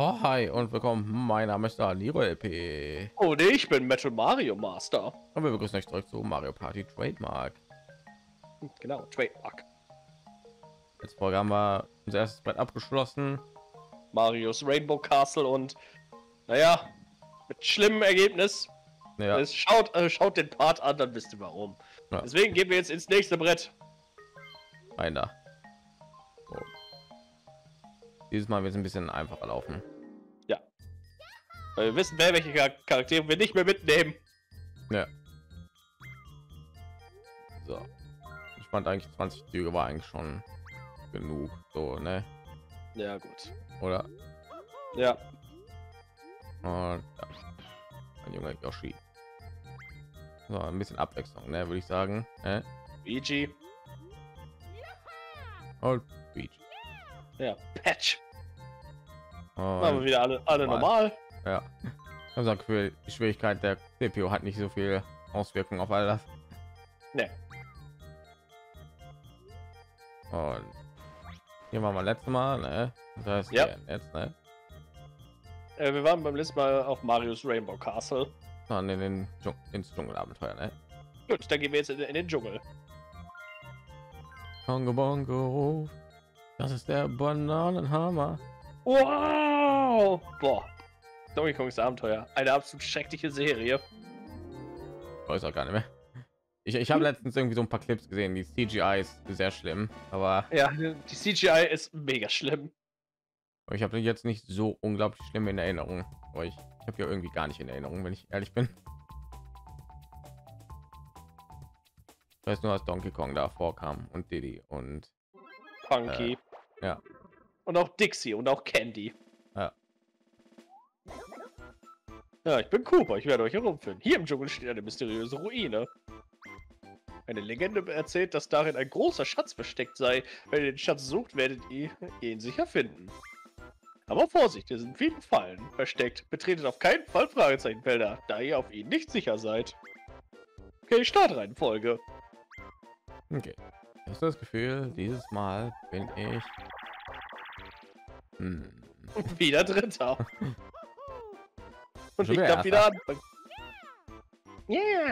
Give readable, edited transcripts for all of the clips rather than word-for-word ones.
So, hi und willkommen. Mein Name ist Niro LP Und ich bin Metal Mario Master. und wir begrüßen euch zurück zu Mario Party Trademark. Genau, Trademark. Jetzt Folge haben wir unser erstes Brett abgeschlossen. Marios Rainbow Castle und naja, mit schlimmem Ergebnis. Ja, Schaut den Part an, dann wisst ihr warum. Ja. Deswegen gehen wir jetzt ins nächste Brett. rein da. So. Dieses Mal wird es ein bisschen einfacher laufen. Ja. Weil wir wissen, welche Charaktere wir nicht mehr mitnehmen. Ja. So. Ich fand eigentlich 20 Züge war eigentlich schon genug. So, ne? Ja, gut. Oder? Ja. Und ja. Ein junger Yoshi. So, ein bisschen Abwechslung, ne? Würde ich sagen. Luigi. Und Peach. Ja, Patch. Und Machen wir wieder alle normal. ja. Ich habe das Gefühl, die Schwierigkeit der CPU hat nicht so viel Auswirkungen auf all das. Ne. Und hier waren wir letztes Mal, ne? Das heißt, Ja. jetzt, ne? Wir waren beim letzten Mal auf Marios Rainbow Castle. Dann in den ins Dschungelabenteuer, ne? Gut, dann gehen wir jetzt in den Dschungel. Kongo Bongo. Das ist der Bananenhammer. Wow! Boah. Donkey Kongs Abenteuer. Eine absolut schreckliche Serie. Weiß auch gar nicht mehr. Ich habe letztens irgendwie so ein paar Clips gesehen. Die CGI ist sehr schlimm, aber Ja, die CGI ist mega schlimm. ich habe jetzt nicht so unglaublich schlimm in Erinnerung. Aber ich habe ja irgendwie gar nicht in Erinnerung, wenn ich ehrlich bin. Ich weiß nur, dass Donkey Kong da vorkam und Diddy und Funky. ja. Und auch Dixie und auch Candy. Ja. Ja, ich bin Cooper. Ich werde euch herumführen. Hier im Dschungel steht eine mysteriöse Ruine. Eine Legende erzählt, dass darin ein großer Schatz versteckt sei. Wenn ihr den Schatz sucht, werdet ihr ihn sicher finden. Aber Vorsicht, hier sind viele Fallen versteckt. Betretet auf keinen Fall Fragezeichenfelder, da ihr auf ihnen nicht sicher seid. Okay, Startreihenfolge. Okay. Ich habe das Gefühl, dieses Mal bin ich Wieder Dritter. Und Schon ich wieder darf wieder Erster. anfangen. Yeah.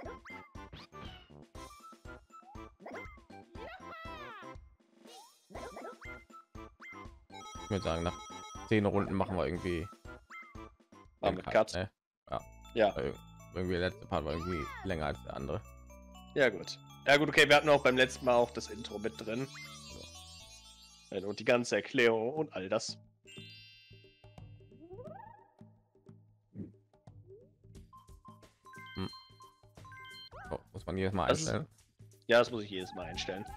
Ich würde sagen, nach 10 Runden machen wir irgendwie Mit Cut. ne? Ja. Irgendwie der letzte Part war irgendwie länger als der andere. Ja gut. Ja gut, okay, wir hatten auch beim letzten Mal auch das Intro mit drin. So. Und die ganze Erklärung und all das. Oh, muss man jedes Mal Das ist- einstellen. Ja, das muss ich jedes Mal einstellen.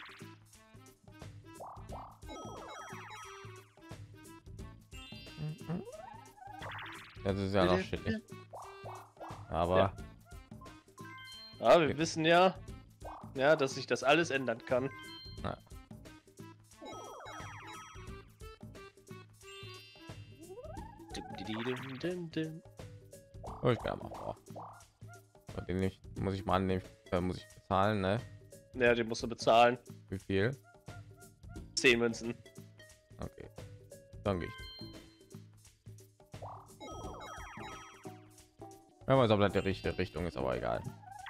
Das ist ja noch shit. Aber Ja. Ja, wir wissen ja, dass sich das alles ändern kann. Ja. oh, ich kann mal vor. Den nicht, muss ich mal annehmen, muss ich bezahlen, ne? Ja, den musst du bezahlen. Wie viel? 10 Münzen. Okay. Dann gehe ich. Ja, weiß, ob das die richtige Richtung ist, aber egal.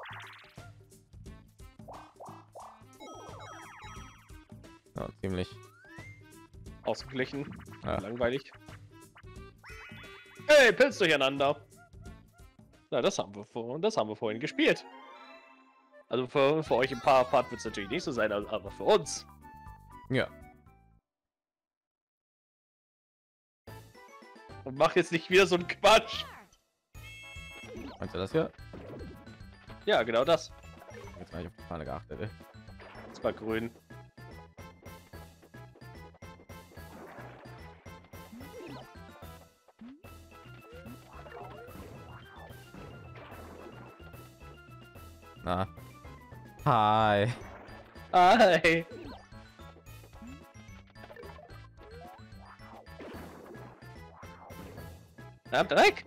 Ja, ziemlich. Ausgeglichen. Ja. Langweilig. Hey, Pilz durcheinander. Na, das haben wir vorhin gespielt. Also für euch ein paar Part wird es natürlich nicht so sein, aber für uns. Ja. Und mach jetzt nicht wieder so einen Quatsch. Meinst du das hier? Ja, genau das. Jetzt habe ich auf die Fahne geachtet. Ey. Das war grün. Na. Hi. Hi. Na, Dreck.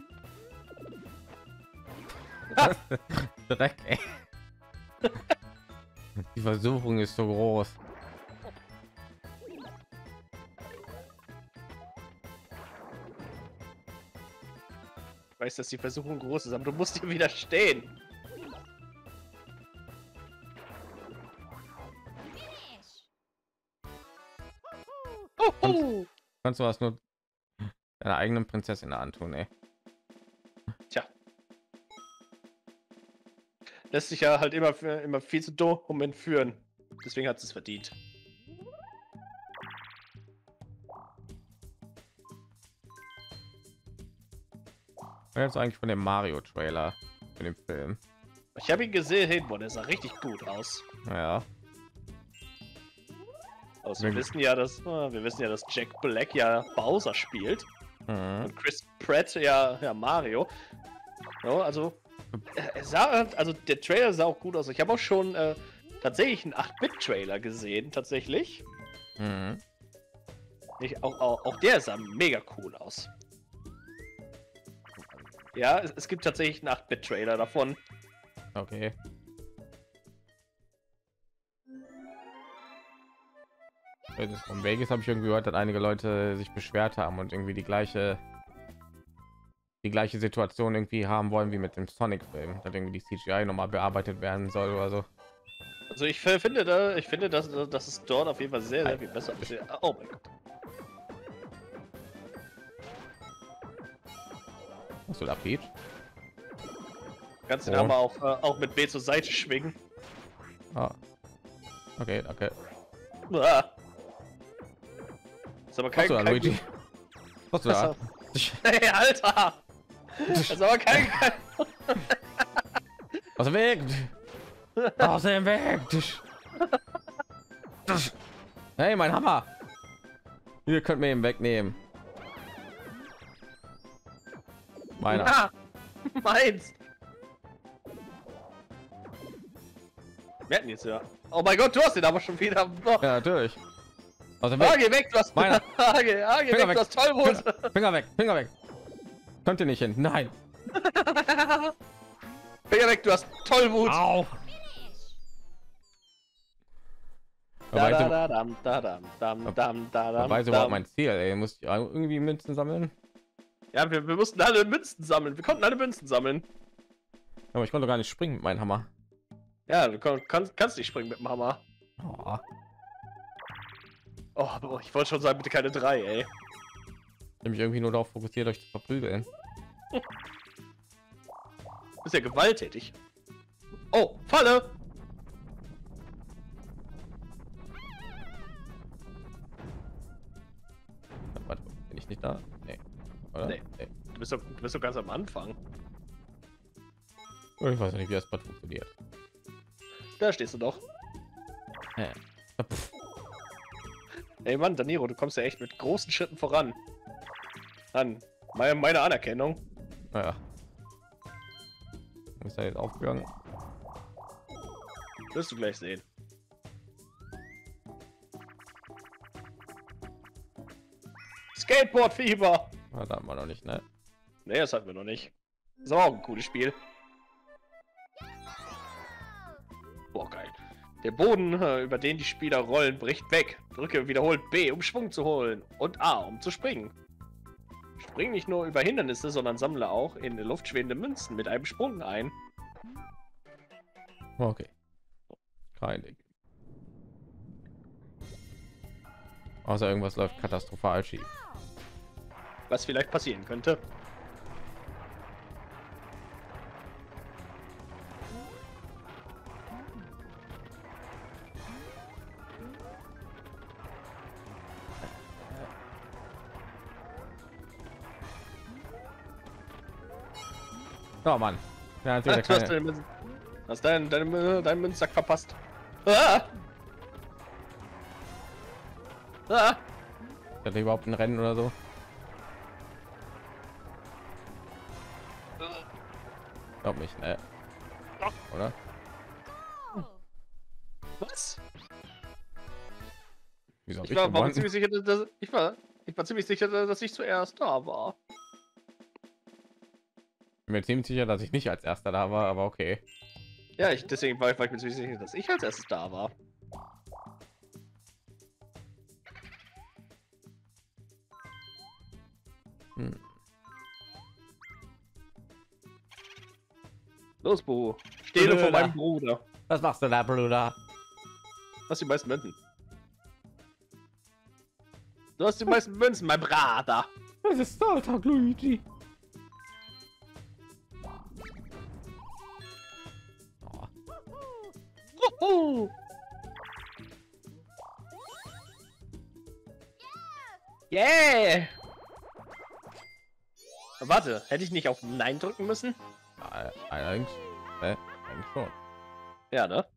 Dreck, ey. Die Versuchung ist so groß. Ich weiß, dass die Versuchung groß ist, aber du musst dir widerstehen. Kannst du was nur deiner eigenen Prinzessin antun, ey? Tja. Lässt sich ja halt immer viel zu dumm entführen. Deswegen hat es verdient. Jetzt eigentlich von dem Mario Trailer für den Film. Ich habe ihn gesehen, boah, der sah richtig gut aus. Ja. Also wir wissen ja, dass Jack Black ja Bowser spielt und Chris Pratt ja Mario. Ja, also der Trailer sah auch gut aus. Ich habe auch schon tatsächlich einen 8-Bit-Trailer gesehen, tatsächlich. Auch der sah mega cool aus. Ja, es gibt tatsächlich einen 8-Bit-Trailer davon. Okay. Von Vegas habe ich irgendwie gehört, dass einige Leute sich beschwert haben und irgendwie die gleiche Situation irgendwie haben wollen wie mit dem Sonic-Film, dass irgendwie die CGI noch mal bearbeitet werden soll oder so. Also ich finde, dass es dort auf jeden Fall sehr, sehr viel besser aussieht. Oh mein Gott. Hast du da Peach? Kannst du da mal auch mit B zur Seite schwingen? Ah. Okay, danke. Ah. Ist aber kein, Was kein Luigi? Was du da? Hey, Alter! Das ist aber kein Aus dem Weg! Aus dem Weg! Hey, mein Hammer! Ihr könnt mir ihn wegnehmen. Meiner. Ja, meins! Wir hatten jetzt ja. Oh mein Gott, du hast den aber schon wieder. Oh. Ja, natürlich. Aus dem Weg. Geh weg, du hast meiner. Geh weg, du hast Tollwut. Finger weg, Finger weg. Könnt ihr nicht hin. Nein. Finger weg, du hast Tollwut. Au. Weiß überhaupt mein Ziel, ey. Muss ich irgendwie Münzen sammeln? Ja, wir mussten alle Münzen sammeln. Wir konnten alle Münzen sammeln. Aber ich konnte gar nicht springen mit meinem Hammer. Ja, du kannst nicht springen mit dem Hammer. Oh, ich wollte schon sagen, bitte keine 3, ey. Ich habe mich irgendwie nur darauf fokussiert, euch zu verprügeln. Ist ja gewalttätig. Oh, Falle! Warte, bin ich nicht da? Nee. Oder? Nee. Du bist doch ganz am Anfang. Ich weiß nicht, wie das Bad funktioniert. Da stehst du doch. Ja. Ey Mann, Daniro, du kommst ja echt mit großen Schritten voran. An meine Anerkennung. Naja. Ist er jetzt aufgegangen? Wirst du gleich sehen. Skateboard-Fieber! Da haben wir noch nicht, ne? Ne, das hatten wir noch nicht. Das ist aber auch ein cooles Spiel. Boah, geil. Der Boden, über den die Spieler rollen, bricht weg. Drücke wiederholt B, um Schwung zu holen. Und A, um zu springen. Spring nicht nur über Hindernisse, sondern sammle auch in der Luft schwebende Münzen mit einem Sprung ein. Okay. Kein Ding. Außer irgendwas läuft katastrophal schief. Was vielleicht passieren könnte. Oh Mann. Ja, Du hast deinen Münzsack verpasst. Ah! Ah! Hat er überhaupt ein Rennen oder so? Glaub nicht, ne? Oder? Was? Wieso hab Ich war gewonnen? ziemlich sicher, ich war ziemlich sicher, dass ich zuerst da war. Bin mir ziemlich sicher, dass ich nicht als erster da war, aber okay. Ja, deswegen war ich mir ziemlich sicher, dass ich als erstes da war. Hm. Los, Buhu. Stehle Bruder. von meinem Bruder. Was machst du da, Bruder? Was die meisten Münzen? Du hast die meisten Münzen, mein Brater. Das ist Startag, Luigi. Oh. Juhu. Yeah! Warte, hätte ich nicht auf Nein drücken müssen? Allerdings, eigentlich schon. Ja, ne?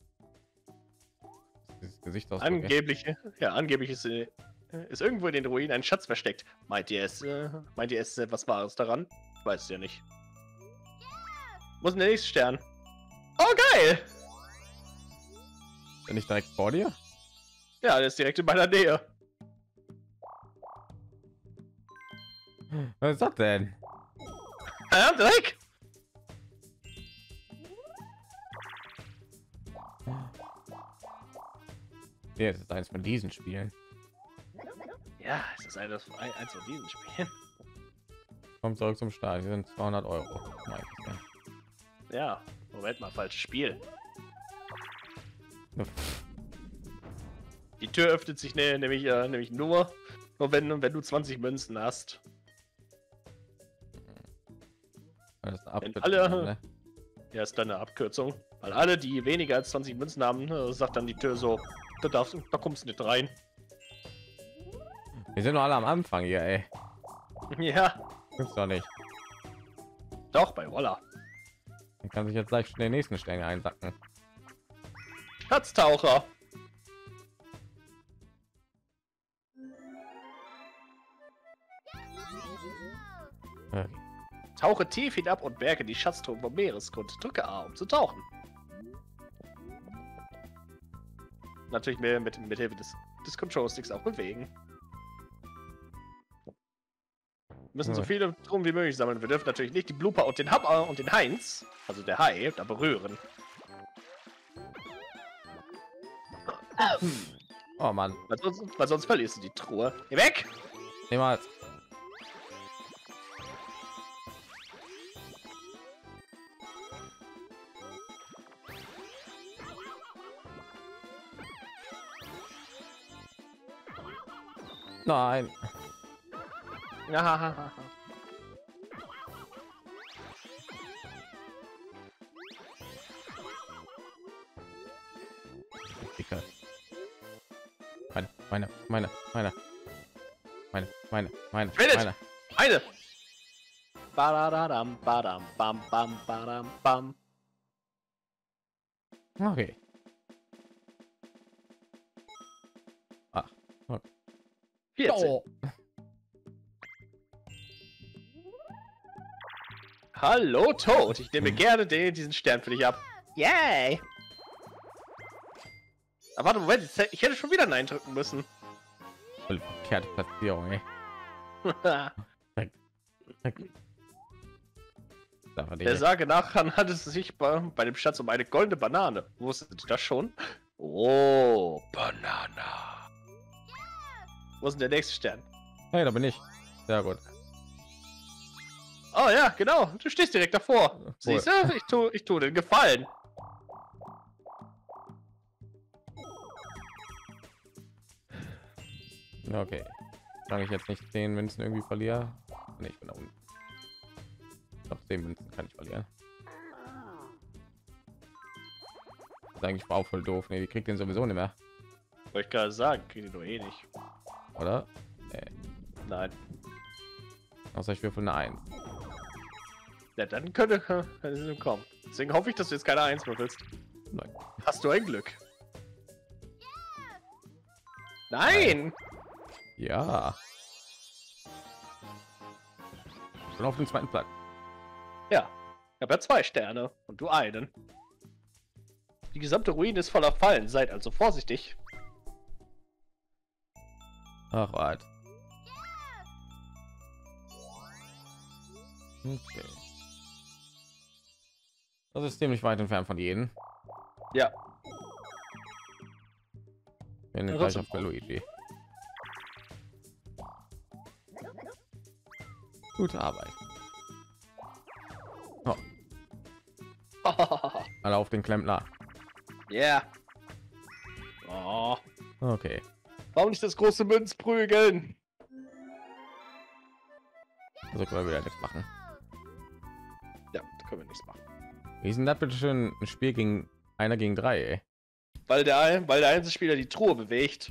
Dieses Gesicht aus. Angeblich ist irgendwo in den Ruinen ein Schatz versteckt. Meint ihr es ist etwas Wahres daran? Ich weiß es ja nicht. Wo ist denn der nächste Stern? Oh, geil! Bin ich direkt vor dir? Ja, der ist direkt in meiner Nähe. Was ist das denn? Ja, Dreck! Ja, das ist eins von diesen Spielen. Ja, es ist eins von diesen Spielen. Kommt zurück zum Start. Die sind 200 Euro. Ja, Moment mal, falsches Spiel. Die Tür öffnet sich nämlich nur wenn du 20 Münzen hast. Das ist eine Wenn Abkürzung, ne? Ja, ist dann eine Abkürzung. Weil alle, die weniger als 20 Münzen haben, sagt dann die Tür so, da kommst du nicht rein. Wir sind noch alle am Anfang hier, ey. Ja, Gibt's doch nicht. doch, bei Roller. Man kann sich jetzt gleich schon den nächsten Stern einsacken. Schatztaucher. Okay. Tauche tief hinab und berge die Schatztruhen vom Meeresgrund. Drücke A, um zu tauchen. Natürlich mehr mit Hilfe des Control-Sticks auch bewegen. Wir müssen so viele Truhen wie möglich sammeln. Wir dürfen natürlich nicht die Blooper und den Hammer und den Heinz, also der Hai, da berühren. Oh Mann. Weil sonst verlierst du die Truhe. Geh weg! Niemals. Nein. Ja. Dicke. Meine. Findet! Eine! Badadam, badam, bam, bam, badam, bam. Okay. Ah. 14. Oh. Hallo, Toad. Ich nehme gerne diesen Stern für dich ab. Yay! Aber warte, Moment. Ich hätte schon wieder Nein drücken müssen. Voll verkehrte Platzierung, ey. Der Sage nach handelt es sich bei dem Schatz um eine goldene Banane. Wusstet ihr das schon? Oh, Banana. Wo ist denn der nächste Stern? Hey, da bin ich. Sehr gut. Oh ja, genau. Du stehst direkt davor. Cool. Siehst du? Ich tu den Gefallen. Okay. Solange ich jetzt nicht 10 Münzen irgendwie verliere. Nee, ich bin da unten. Ich glaube, 10 Münzen kann ich verlieren. Das ist eigentlich auch voll doof. Nee, die kriegt den sowieso nicht mehr. Wollte ich gerade sagen, krieg ich nur eh nicht. Oder? Nee. Nein. Außer ich würfel eine 1. Ja, dann könnte es kommen. Deswegen hoffe ich, dass du jetzt keine 1 würfelst. Nein. Hast du ein Glück? Nein! Ja. Ich bin auf dem zweiten Platz. Ja. Ich habe ja 2 Sterne und du einen. Die gesamte Ruine ist voller Fallen, seid also vorsichtig. Ach, wart. Okay. Das ist ziemlich weit entfernt von jedem. Ja. Bin gleich auf Luigi. Gute Arbeit. Oh. Alle auf den Klempner. Ja. Oh. Okay. Warum nicht das große Münz prügeln? Also können wir wieder nichts machen. Ja, da können wir nichts machen. Wie ist denn das bitte schön ein Spiel gegen einer gegen 3, ey? Weil der Einzelspieler die Truhe bewegt.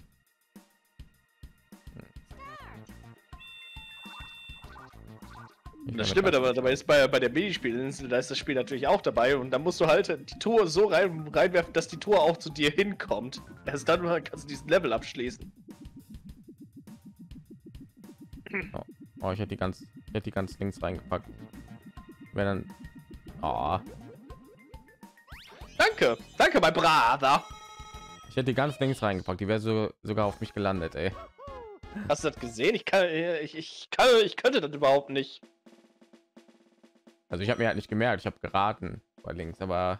Das Schlimme dabei ist bei der Minispielinsel, da ist das Spiel natürlich auch dabei und da musst du halt die Truhe so reinwerfen, dass die Truhe auch zu dir hinkommt. Erst dann kannst du diesen Level abschließen. Oh, ich hätte die ganz links reingepackt. Wenn dann. Oh. Danke, mein Brother. Ich hätte die ganz links reingepackt. Die wäre sogar auf mich gelandet, ey. Hast du das gesehen? Ich könnte das überhaupt nicht. Also ich habe mir halt nicht gemerkt. Ich habe geraten bei links, aber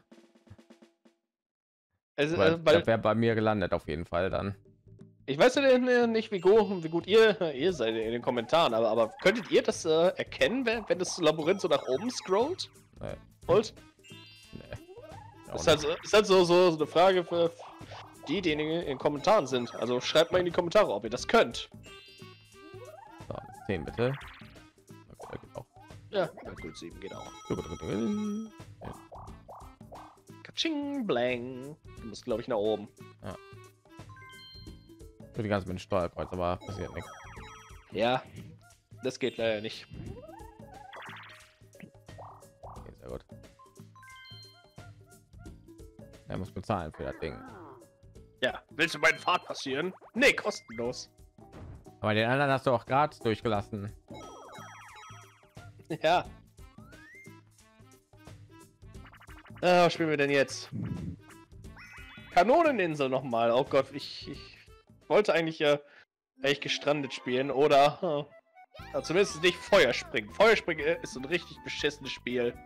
Also, das wäre bei mir gelandet auf jeden Fall dann. Ich weiß ja nicht, wie gut ihr seid in den Kommentaren, aber könntet ihr das erkennen, wenn das Labyrinth so nach oben scrollt? Nee. Und? Nee. Ist halt so eine Frage für die in den Kommentaren sind. Also schreibt mal in die Kommentare, ob ihr das könnt. So, 10 bitte. Okay, geht auch. Ja, gut, 7 geht auch. Ja. Katsching, blang. Du musst, glaube ich, nach oben. Ja. Für die ganze mit dem Steuerkreuz, aber passiert nichts. Ja, das geht leider nicht. Okay, sehr gut. Er muss bezahlen für das Ding. Ja, willst du meinen Pfad passieren? Nee, kostenlos. Aber den anderen hast du auch gerade durchgelassen. Ja. Was spielen wir denn jetzt? Kanoneninsel noch mal. Oh Gott, ich wollte eigentlich echt gestrandet spielen oder zumindest nicht Feuerspringen. Feuerspringen ist ein richtig beschissenes Spiel.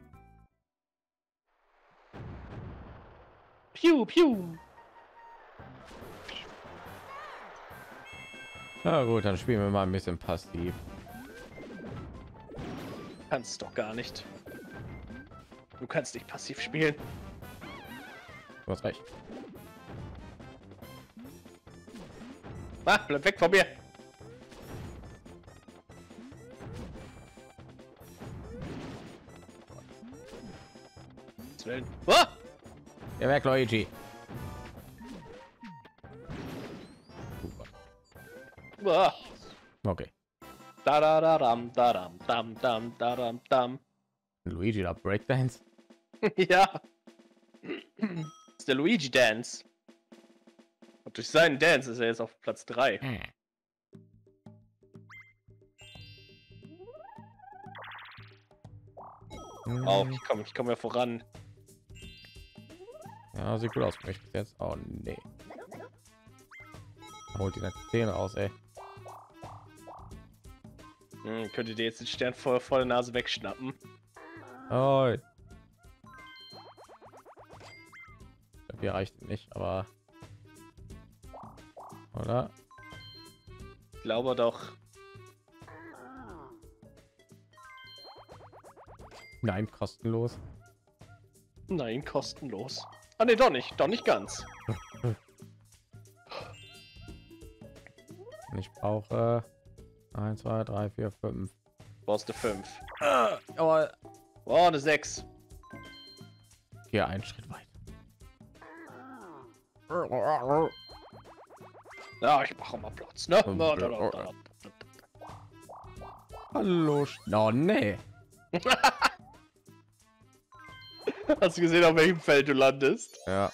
Piu, piu. Ja gut, dann spielen wir mal ein bisschen passiv. Kannst doch gar nicht. Du kannst nicht passiv spielen. Du hast recht. Ah, bleib weg von mir. Ah! Der weg, Luigi. Ah! Okay. Da da da dam da dam dam dam da dam dam. Luigi da Breakdance. Ja. Das ist der Luigi Dance. Und durch seinen Dance ist er jetzt auf Platz 3. Oh, ich komme ja voran. Ja, sieht gut aus. Möchte ich jetzt? Oh nee. Holt die 10 raus, ey. Könntet ihr jetzt den Stern vor der Nase wegschnappen? Oh. Hier reicht nicht, aber oder? Ich glaube doch. Nein, kostenlos. Nein, kostenlos. Ah ne, doch nicht ganz. Ich brauche 1, 2, 3, 4, 5. Brauchst du 5. Aber Oh, eine 6. hier einen Schritt weit. Ja, ich mache mal Platz, ne? Hallo. Oh nee. Hast du gesehen, auf welchem Feld du landest? Ja.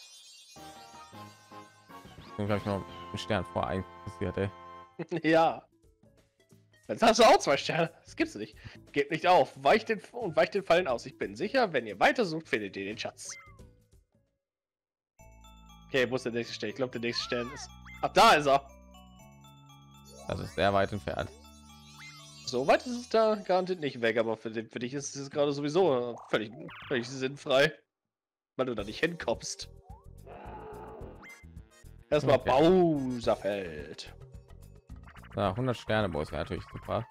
Dann gleich noch einen Stern vor passiert, ey. Ja. Jetzt hast du auch 2 Sterne. Das gibt's nicht. Gebt nicht auf. Weicht den Fallen aus. Ich bin sicher, wenn ihr weiter sucht, findet ihr den Schatz. Okay, wo ist der nächste Stern? Ich glaube, der nächste Stern ist... Ach, da ist er. Das ist sehr weit entfernt. So weit ist es da garantiert nicht weg, aber für dich ist es gerade sowieso völlig sinnfrei, weil du da nicht hinkommst. Erstmal Okay. Bowserfeld. Ja, 100 Sterne Boss wäre natürlich super.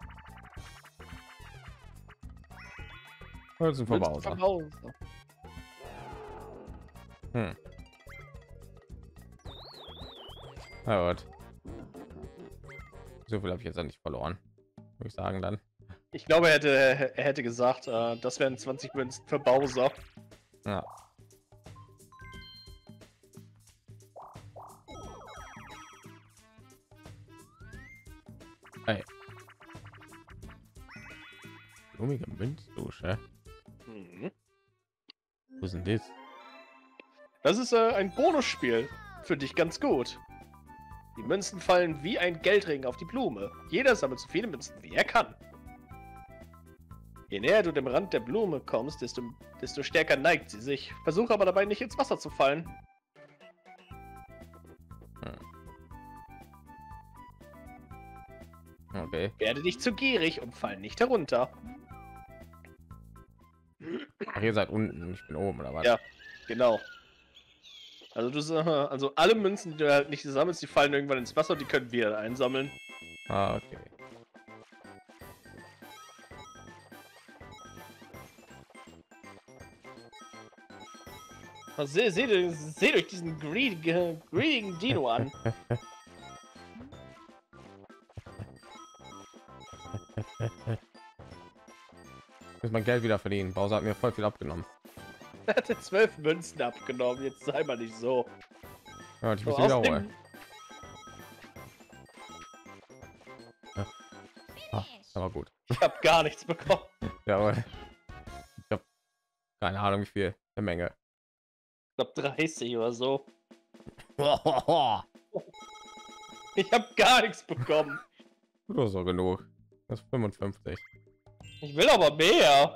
Münzen für Bowser. Hm. Ja, gut. So viel habe ich jetzt nicht verloren. Würde ich sagen dann. Ich glaube, er hätte gesagt, das wären 20 Münzen für Bowser. Ja. Hey. Blumige Münzdusche. Mhm. Wo ist denn das? Das ist ein Bonusspiel. Für dich ganz gut. Die Münzen fallen wie ein Geldregen auf die Blume. Jeder sammelt so viele Münzen, wie er kann. Je näher du dem Rand der Blume kommst, desto stärker neigt sie sich. Versuche aber dabei nicht ins Wasser zu fallen. Okay. Werde nicht zu gierig und fall nicht herunter. Ach, ihr seid unten, ich bin oben, oder was? Ja, genau. Also alle Münzen, die du halt nicht sammelst, die fallen irgendwann ins Wasser und die können wir einsammeln. Ah, okay. Seht euch diesen greedigen Dino an. Ich muss mein Geld wieder verdienen. Bowser hat mir voll viel abgenommen. Er hatte 12 Münzen abgenommen, jetzt sei mal nicht so. Ja, ich muss So, die wieder außerdem- holen. Ah, aber gut. Ich habe gar nichts bekommen. Ja, aber ich habe keine Ahnung, wie viel. Eine Menge. Ich glaube 30 oder so. Ich habe gar nichts bekommen. Nur so genug. Das ist 55. Ich will aber mehr.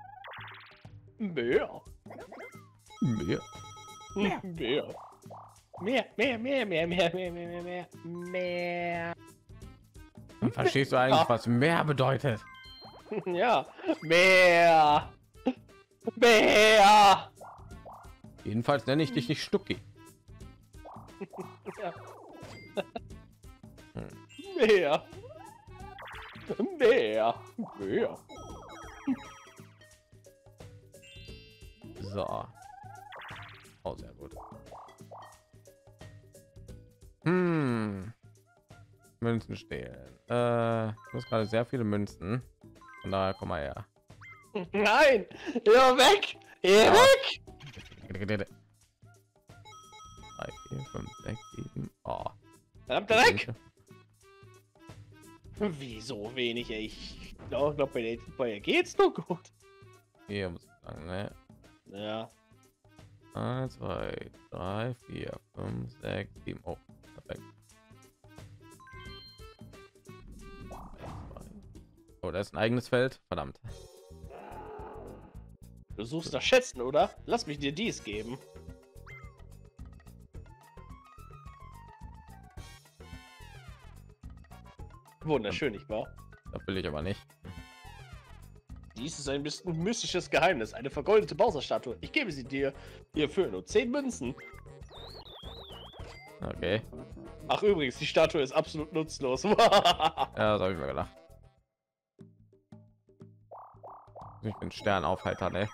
Mehr. Mehr. Mehr. Mehr. Dann verstehst du eigentlich, was mehr bedeutet? Ja, mehr. Mehr. Jedenfalls nenne ich dich nicht Stucki. Ja. Mehr. Mehr. Mehr. So. Oh, sehr gut. Münzen stehlen. Ich muss gerade sehr viele Münzen. Von daher komm mal her. Nein! Ja, weg! Ja, weg! 3, 4, 5, 6, 7. Oh. Verdammt, weg! Wieso wenig? Ich glaube, bei dir geht's nur gut. Hier muss ich sagen, ne? Ja. 1, 2, 3, 4, 5, 6, 7. Oh, perfekt. Oh, da ist ein eigenes Feld. Verdammt. Du suchst nach Schätzen, oder? Lass mich dir dies geben. Wunderschön, nicht wahr? Das will ich aber nicht. Dies ist ein bisschen mystisches Geheimnis. Eine vergoldete Bowser-Statue. Ich gebe sie dir hierfür nur 10 Münzen. Okay. Ach übrigens, die Statue ist absolut nutzlos. Ja, das habe ich mir gedacht. Ich bin Stern aufhalter, ne?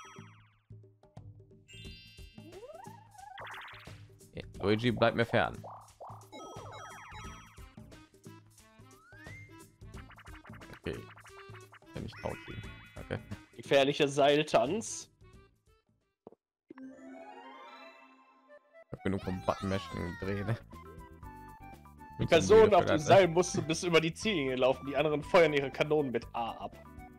Luigi bleibt mir fern. Okay. Wenn ich taub bin. Okay. Gefährlicher Seiltanz. Ich hab genug vom Button-Mashing gedreht. Die Person auf dem Seil musste bis über die Ziellinie laufen. Die anderen feuern ihre Kanonen mit A ab.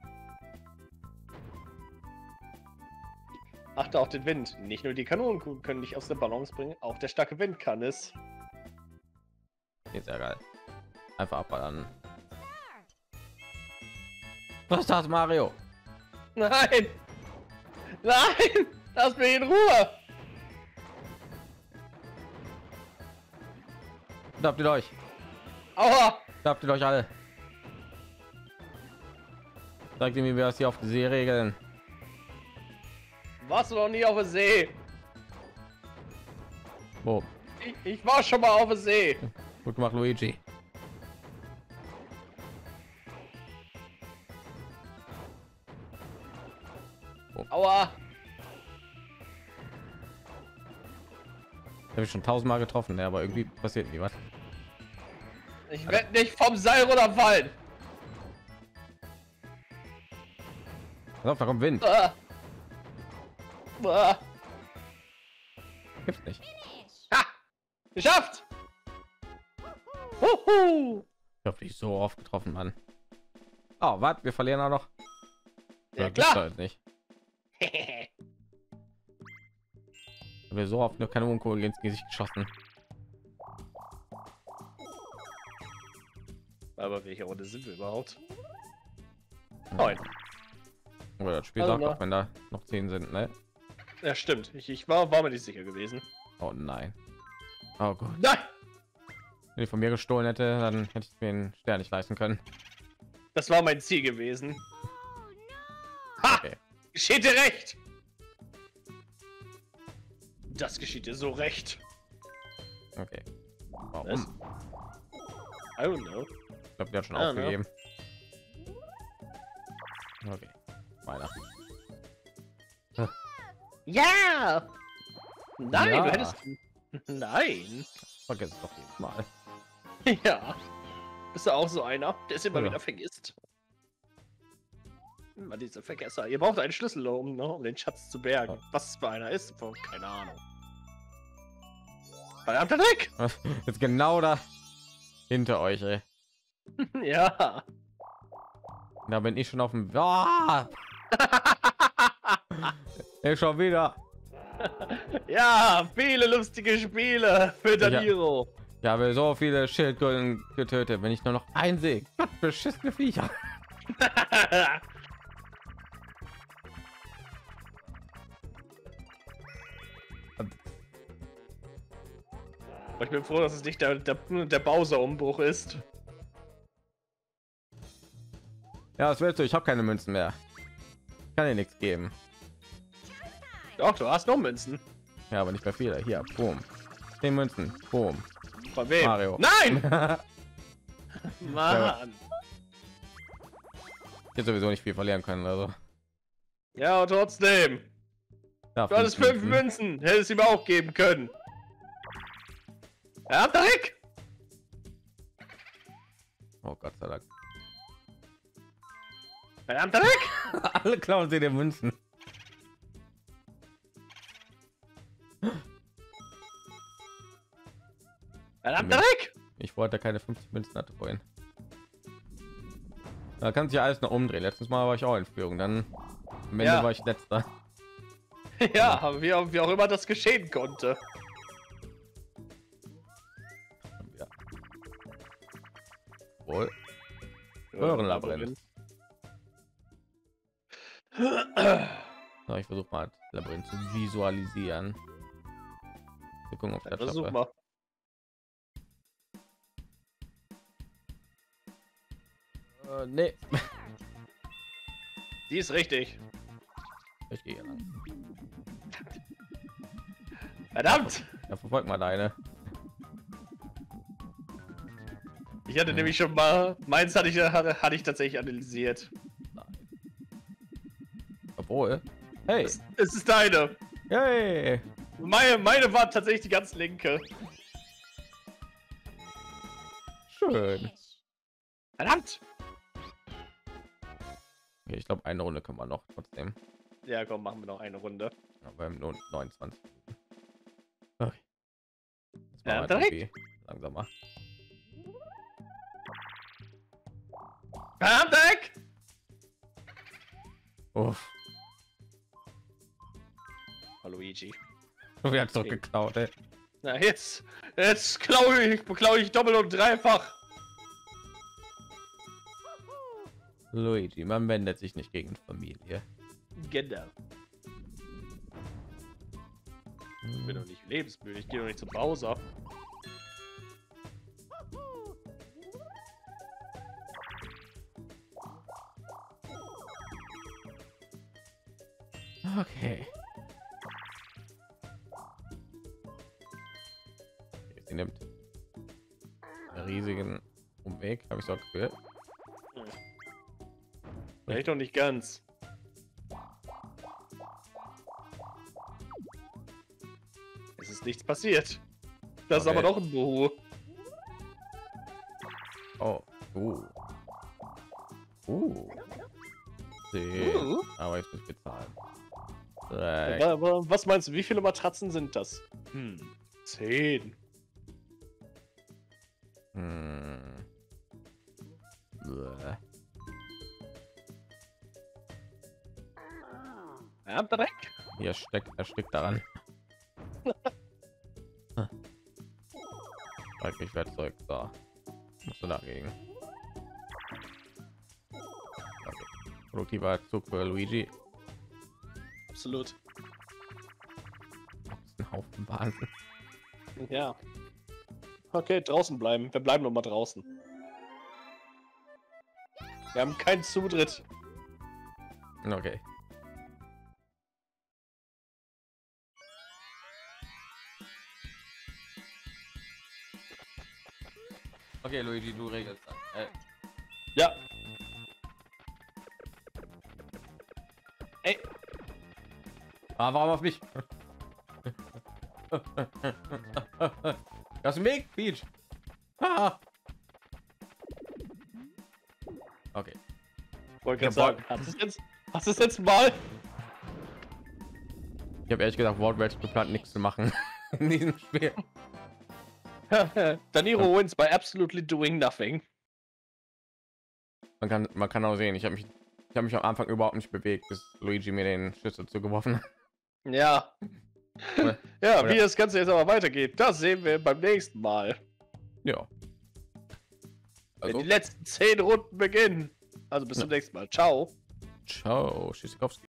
Achte auf den Wind. Nicht nur die Kanonen können dich aus der Balance bringen, auch der starke Wind kann es. Ist ja geil. Einfach abballern. Was ist das, Mario? Nein! Nein! Lass mich in Ruhe! Da habt ihr euch. Aua! Da habt ihr euch alle. Sag dir, wie wir das hier auf die See regeln. Warst du noch nie auf der See? Wo? Ich war schon mal auf der See. Gut gemacht, Luigi. Aua. Habe ich schon 1000-mal getroffen, ne? Aber irgendwie passiert nie was. Ich werde nicht vom Seil runterfallen. Pass auf, da kommt Wind. Ah. Ah. Gibt's nicht. Ha! Geschafft! Huhu! Ich habe dich so oft getroffen, Mann. Oh, was? Wir verlieren auch noch. Ja, gibt's klar. halt nicht. Wir so oft nur Kanonenkugel ins Gesicht geschossen. Aber welche Runde sind wir überhaupt? 9. Oder das Spiel Also sagt mal. auch, wenn da noch 10 sind, ne? Ja, stimmt. Ich war mir nicht sicher gewesen. Oh nein. Oh Gott. Nein! Wenn ich von mir gestohlen hätte, dann hätte ich mir den Stern nicht leisten können. Das war mein Ziel gewesen. Ha! Okay. Geschieht dir recht! Das geschieht dir so recht. Okay. Warum? Was? I don't know. Ich glaube, der hat schon I don't aufgegeben. Okay. Weiter. Ja! Nein, Ja. du hättest... Nein! Vergiss es doch jedes Mal. Ja. Bist du auch so einer, der es immer Ja. wieder vergisst? Immer diese Vergesser. Ihr braucht einen Schlüssel, um den Schatz zu bergen. Ja. Was es für einer ist, keine Ahnung. Verdammter Dreck! Jetzt genau da hinter euch, ey. Ja. Da bin ich schon auf dem. Ah! Ich schon wieder. Ja, viele lustige Spiele für Daniro. Ich habe so viele Schildkröten getötet, wenn ich nur noch einen sehe. Gott, beschissene Viecher. Ich bin froh, dass es nicht der Bowser-Umbruch ist. Ja, was willst du? Ich habe keine Münzen mehr. Ich kann dir nichts geben. Doch, du hast noch Münzen. Ja, aber nicht mehr viele. Hier, boom. 10 Münzen. Boom. Von wem? Mario. Nein! Ja. Mann! Jetzt sowieso nicht viel verlieren können, also. Ja, und trotzdem. Ja, Du hattest 5 Münzen. Hättest du ihm auch geben können. Ja, Dreck! Oh Gott sei Dank. Verdammter Dreck! Alle klauen sie den Münzen. Verdammter Dreck! Ich wollte keine 50 Münzen hatte vorhin. Da kann sich ja alles noch umdrehen. Letztes Mal war ich auch in Führung, dann am Ende Ja. war ich letzter. Ja, aber wie auch immer das geschehen konnte. Ja. Wohl. Röhrenlabyrinth. So, ich versuche mal das Labyrinth zu visualisieren. Wir gucken, ob ich das Versuch schaffe. mal. Nee. Die ist richtig. Ich gehe hier lang. Verdammt! Ja, verfolgt mal deine. Ich hatte nämlich schon mal, meins hatte ich tatsächlich analysiert. Obwohl. Hey. Es ist deine. Hey. Meine war tatsächlich die ganz linke. Schön. Verdammt! Okay, ich glaube, eine Runde können wir noch trotzdem. Ja, komm, machen wir noch eine Runde. Ja, wir haben nur 29. Okay. Jetzt Ja, machen wir direkt. irgendwie langsamer. Verdammt, Dreck! Uff. Hallo, Luigi. Wer hat's doch geklaut, ey. Na, jetzt klaue ich doppelt und dreifach. Luigi, man wendet sich nicht gegen Familie. Genau. Ich bin doch nicht lebensmüde, ich gehe doch nicht zum Bowser. Okay. Sie nimmt einen riesigen Umweg, habe ich so gehört. Vielleicht doch nicht ganz. Es ist nichts passiert. Das ist Okay. aber doch ein Buhu. Oh, aber jetzt muss ich bezahlen. Was meinst du, wie viele Matratzen sind das? 10. Bäh. Ja, Dreck. Hier steckt daran. Eigentlich Werkzeug da. Musst du dagegen. Okay. Produktiver Zug für Luigi. Absolut. Das ist ein Haufen Wahnsinn. Ja. Okay, draußen bleiben. Wir bleiben noch mal draußen. Wir haben keinen Zutritt. Okay. Okay, Luigi, du regelst das. Ja. Ey, Warum auf mich? Das ist ein Weg, Peach. Ah. Okay. wollte Ja, gerade sagen, hast du es jetzt mal? Ich habe ehrlich gesagt wortwörtlich geplant, nichts zu machen in diesem Spiel. Daniro wins by absolutely doing nothing. Man kann auch sehen, ich habe mich am Anfang überhaupt nicht bewegt, bis Luigi mir den Schlüssel zugeworfen hat. Ja. Ja, wie das Ganze jetzt aber weitergeht, das sehen wir beim nächsten Mal. Ja. Wenn die letzten 10 Runden beginnen. Also bis zum nächsten Mal. Ciao. Ciao, Tschüssikowski.